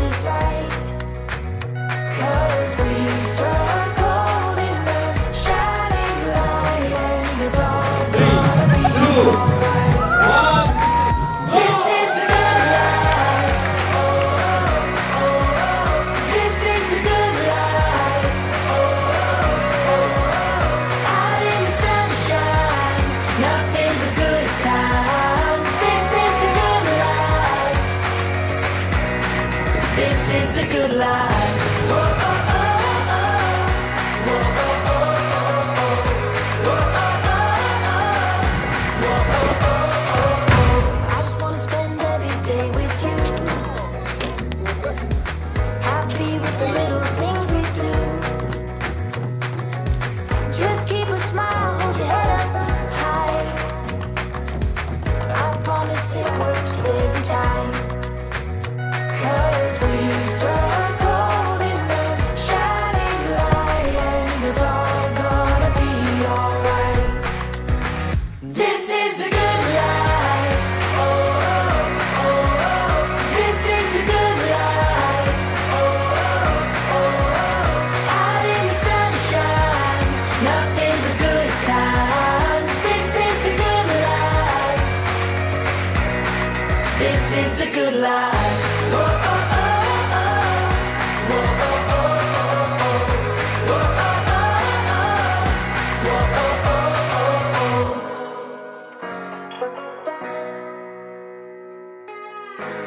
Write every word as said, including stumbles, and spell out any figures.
is right. 'Cause we struck gold in the shining light, and it's all gonna be alright. This is the good life. Oh, oh, oh. This is the good life. Oh, oh, oh. Out in the sunshine, nothing but good times. This is the good life. This is the good life. Whoa, oh, oh, oh. Whoa, oh, oh, oh, oh. Whoa, oh, oh, oh. Whoa, oh, oh, oh, oh. I just wanna spend every day with you, happy with the little things we do. Just keep a smile, hold your head up high. I promise it works every time. 'Cause we struck gold in the shining light, and it's all gonna be alright. This is the good life. Oh, oh, oh. This is the good life. Oh, oh, oh. Out in the sunshine, nothing but good times. This is the good life. This is the good life. Whoa, oh, oh, oh. Whoa, oh, oh, oh, oh. Whoa, oh, oh, oh. Whoa, oh, oh, oh, oh.